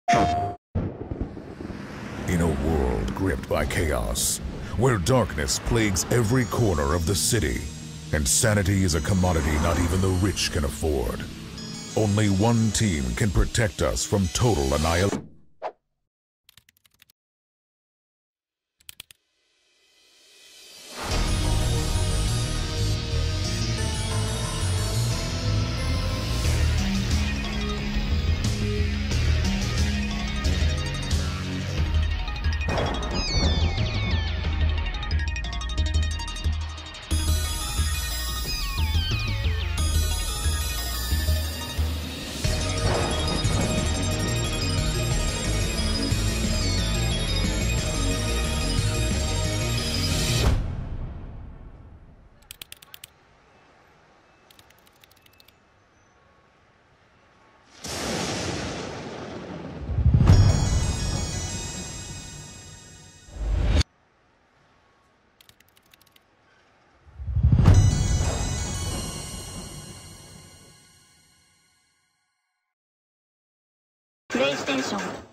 In a world gripped by chaos, where darkness plagues every corner of the city, and sanity is a commodity not even the rich can afford, only one team can protect us from total annihilation. PlayStation